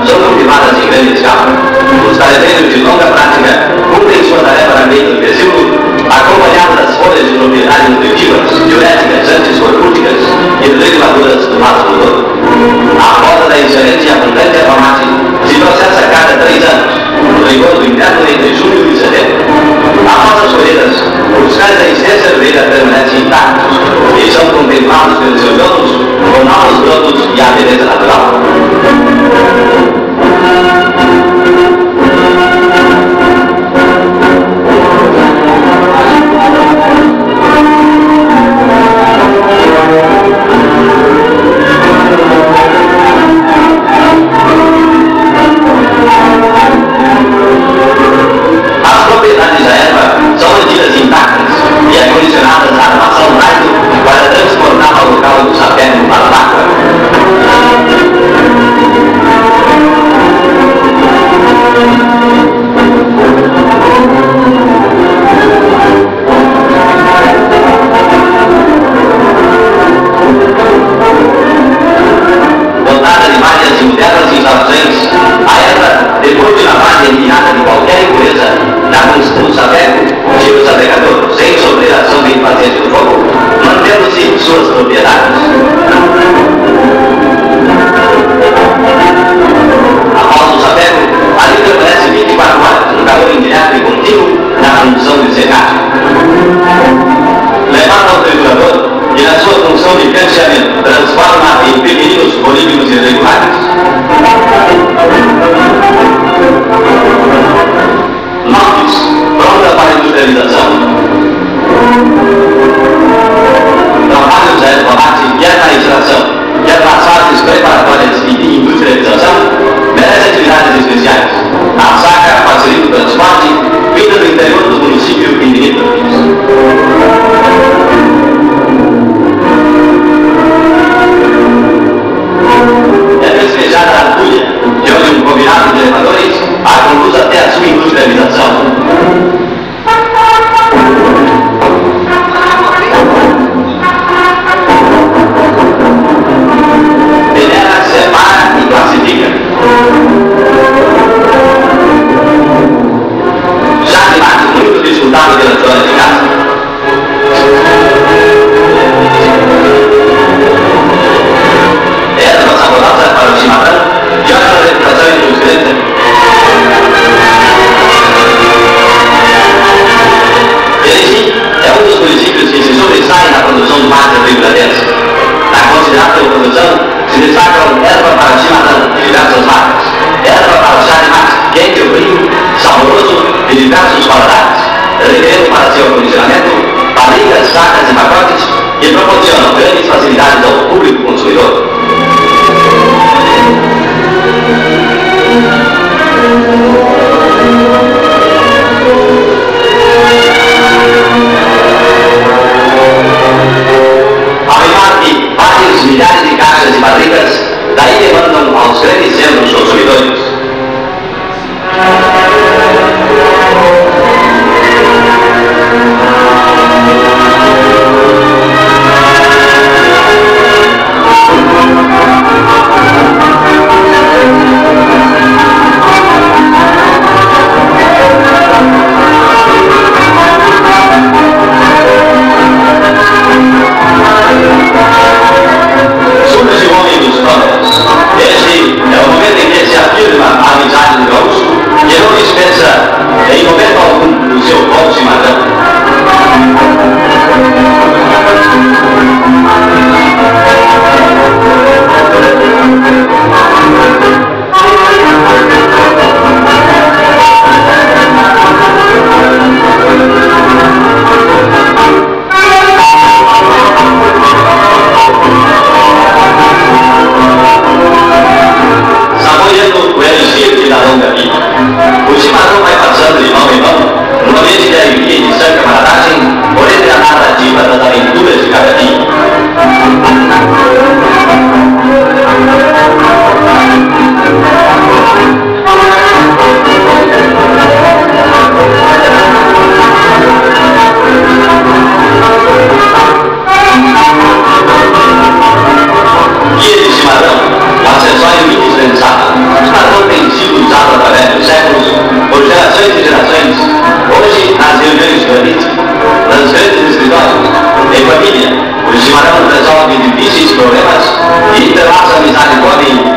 são cultivadas em grande escala. Os talentos de longa prática cumprem sua tarefa na meio do vesículo, acompanhados das folhas de propriedade nutritivas, diuréticas, antiscorpúticas e reguladoras do vaso motor. A roda da excelente e abundante erva-mate se processa a cada 3 anos, no rigor do inverno entre julho e setembro. Após as colheitas, os cais da extensa herveira permanecem intactos e são contemplados pelos seus donos com novos brotos e a beleza natural. As propriedades da erva são mantidas intactas e acondicionadas à armação rádio para transportar ao local do sapério para a água. Dotada de várias e modernas instalações, a erva, depois de lavagem eliminada de qualquer impureza, dá com o sapeco, tira o sapecador, sem sofrer a ação bem-fazente do fogo, mantendo-se suas propriedades. Após o sapeco, ali permanece 24 horas no calor indireto e contínuo na função de secagem. Levado ao triturador e na sua função de canteamento, transforma em pequeninos polígonos irregulares. Maltes, pronta para industrialização. Trabalhos da erva-mate, quer na extração, quer nas fases preparatórias e de industrialização, merece atividades especiais. A saca facilita o transporte, cuida do interior do município e limítrofes. É despejada a agulha, de onde um combinado de elevadores a conduz até a sua industrialização. Peneira, separa e classifica. Já de mate muito disputado pela dona de casa. Erva saborosa para o chimarrão, de ótima reputação entre os grandes amigos. Erechim é um dos municípios que se sobressaem na produção de mate do Rio Grandense. Na considerável produção se destacam erva para chimarrão de diversas marcas, erva para chá de mate, quente ou frio, saboroso de diversos paladares, requerendo para seu acondicionamento barricas, sacas e pacotes que proporcionam grandes facilidades ao público consumidor. Apesar que vários milhares de caixas e barricas daí demandam aos grandes centros consumidores. problemas e entrelaça a amizade com o homem